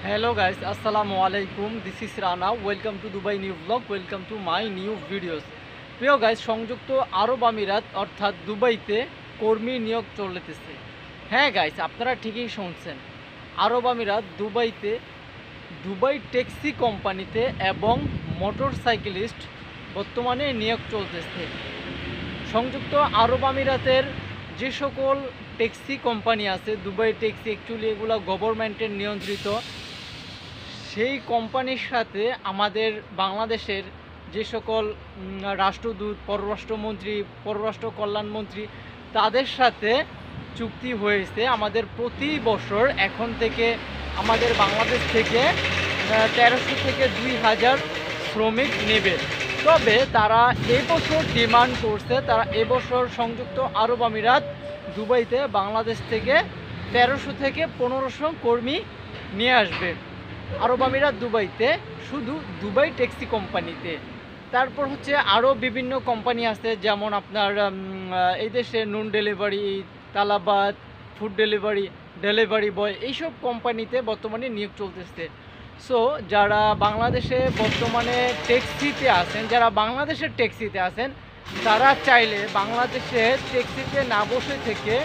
Hello guys, Assalamu alaikum. This is Rana. Welcome to Dubai New Vlog. Welcome to my new videos. প্রিয় guys, সংযুক্ত আরব আমিরাত অর্থাৎ দুবাইতে কর্মী নিয়োগ চলতেছে। হ্যাঁ গাইস, আপনারা ঠিকই শুনছেন। আরব আমিরাত দুবাইতে দুবাই ট্যাক্সি কোম্পানিতে এবং মোটরসাইকেলিস্ট বর্তমানে নিয়োগ চলতেছে। সংযুক্ত আরব আমিরাতের যে সকল ট্যাক্সি কোম্পানি আছে, দুবাই ট্যাক্সি অ্যাকচুয়ালি এগুলো গভর্নমেন্টের নিয়ন্ত্রিত। সেই কোম্পানির সাথে আমাদের বাংলাদেশের যে সকল রাষ্ট্রদূত, পররাষ্ট্রমন্ত্রী, পররাষ্ট্র কল্যাণমন্ত্রী তাদের সাথে চুক্তি হয়েছে আমাদের প্রতি বছর এখন থেকে আমাদের বাংলাদেশ থেকে 1300 থেকে 2000 শ্রমিক নেবে। তবে তারা এবছর ডিমান্ড করছে, তারা এবছর সংযুক্ত আরব আমিরাত দুবাইতে বাংলাদেশ থেকে 1300 থেকে 1500 কর্মী নিয়ে আসবে আরব আমিরাত দুবাইতে, শুধু দুবাই ট্যাক্সি কোম্পানিতে। তারপর হচ্ছে আরও বিভিন্ন কোম্পানি আছে, যেমন আপনার এই দেশে Noon delivery, Talabat, food delivery, delivery boy, এইসব কোম্পানিতে বর্তমানে নিয়োগ চলতেছে। সো যারা বাংলাদেশে বর্তমানে ট্যাক্সিতে আছেন, যারা বাংলাদেশের ট্যাক্সিতে আছেন, তারা চাইলে বাংলাদেশের ট্যাক্সিতে না বসে থেকে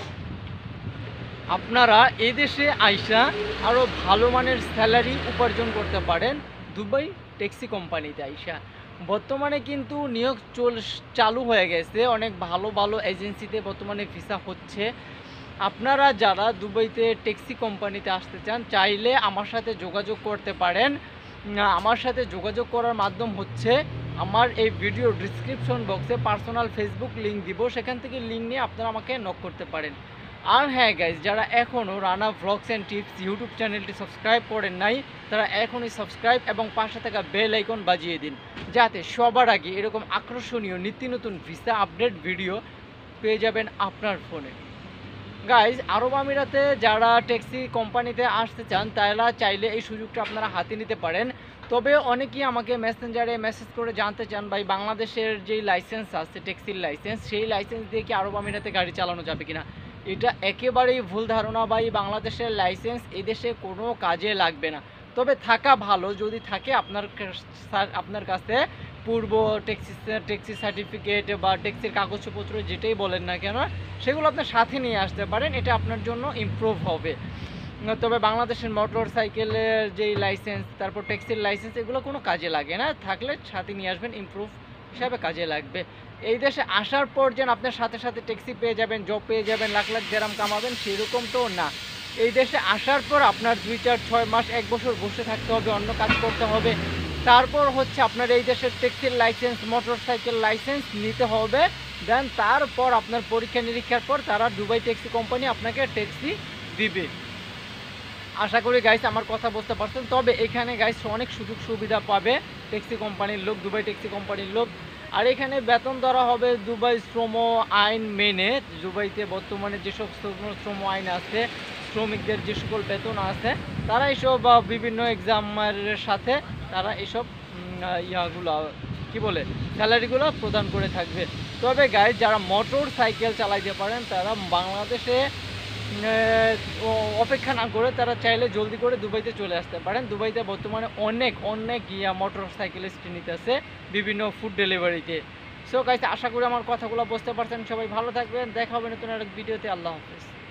আপনারা এই দেশে আইসা আরও ভালো মানের স্যালারি উপার্জন করতে পারেন দুবাই ট্যাক্সি কোম্পানিতে আইসা। বর্তমানে কিন্তু নিয়োগ চালু হয়ে গেছে, অনেক ভালো ভালো এজেন্সিতে বর্তমানে ভিসা হচ্ছে। আপনারা যারা দুবাইতে ট্যাক্সি কোম্পানিতে আসতে চান, চাইলে আমার সাথে যোগাযোগ করতে পারেন। আমার সাথে যোগাযোগ করার মাধ্যম হচ্ছে আমার এই ভিডিও ডিসক্রিপশন বক্সে পার্সোনাল ফেসবুক লিঙ্ক দিব, সেখান থেকে লিঙ্ক নিয়ে আপনারা আমাকে নক করতে পারেন। আর হ্যাঁ গাইজ, যারা এখনও Rana vlogs and tips YouTube চ্যানেলটি সাবস্ক্রাইব করেন নাই, তারা এখনই সাবস্ক্রাইব এবং পাশে থাকা বেল আইকন বাজিয়ে দিন, যাতে সবার আগে এরকম আকর্ষণীয় নিত্য নতুন ভিসা আপডেট ভিডিও পেয়ে যাবেন আপনার ফোনে। গাইজ, আরব আমিরাতে যারা ট্যাক্সি কোম্পানিতে আসতে চান, তারা চাইলে এই সুযোগটা আপনারা হাতে নিতে পারেন। তবে অনেকেই আমাকে মেসেঞ্জারে মেসেজ করে জানতে চান, ভাই বাংলাদেশের যেই লাইসেন্স আছে ট্যাক্সির লাইসেন্স, সেই লাইসেন্স দিয়ে কি আরব আমিরাতে গাড়ি চালানো যাবে কিনা। এটা একেবারেই ভুল ধারণা ভাই। বাংলাদেশের লাইসেন্স এদেশে কোনো কাজে লাগবে না, তবে থাকা ভালো। যদি থাকে আপনার কাছে পূর্ব ট্যাক্সি সার্টিফিকেট বা ট্যাক্সির কাগজপত্র যেটাই বলেন না কেন, সেগুলো আপনার সাথে নিয়ে আসতে পারেন, এটা আপনার জন্য ইমপ্রুভ হবে। তবে বাংলাদেশের মোটর সাইকেলের যেই লাইসেন্স, তারপর ট্যাক্সির লাইসেন্স, এগুলো কোনো কাজে লাগে না, থাকলে সাথে নিয়ে আসবেন, ইমপ্রুভ হিসাবে কাজে লাগবে। এই দেশে আসার পর যেন আপনার সাথে সাথে ট্যাক্সি পেয়ে যাবেন, জব পেয়ে যাবেন, লাখ লাখ দেরাম কামাবেন, সেরকম তো না। এই দেশে আসার পর আপনার 2, 4, 6 মাস, 1 বছর বসে থাকতে হবে, অন্য কাজ করতে হবে। তারপর হচ্ছে আপনার এই দেশের ট্যাক্সির লাইসেন্স, মোটর সাইকেল লাইসেন্স নিতে হবে। দেন তারপর আপনার পরীক্ষা নিরীক্ষার পর তারা দুবাই ট্যাক্সি কোম্পানি আপনাকে ট্যাক্সি দিবে। আশা করি গাইস আমার কথা বুঝতে পারছেন। তবে এখানে গাইস অনেক সুযোগ সুবিধা পাবে ট্যাক্সি কোম্পানির লোক, দুবাই ট্যাক্সি কোম্পানির লোক। আর এখানে বেতন ধরা হবে দুবাই শ্রম আইন মেনে। দুবাইতে বর্তমানে যেসব শ্রম আইন আছে, শ্রমিকদের যে সকল বেতন আছে, তারা এসব বিভিন্ন এক্সামের সাথে তারা এসব ইয়াগুলো কি বলে স্যালারিগুলো প্রদান করে থাকবে। তবে গাইস, যারা মোটর সাইকেল চালাইতে পারেন, তারা বাংলাদেশে অপেক্ষা না করে তারা চাইলে জলদি করে দুবাইতে চলে আসতে পারেন। দুবাইতে বর্তমানে অনেক মোটর সাইকেলিস্ট নিতেছে বিভিন্ন ফুড ডেলিভারিতে। সো গাইস, আশা করি আমার কথাগুলো বুঝতে পারছেন। সবাই ভালো থাকবেন, দেখা হবে নতুন আরেক ভিডিওতে। আল্লাহ হাফেজ।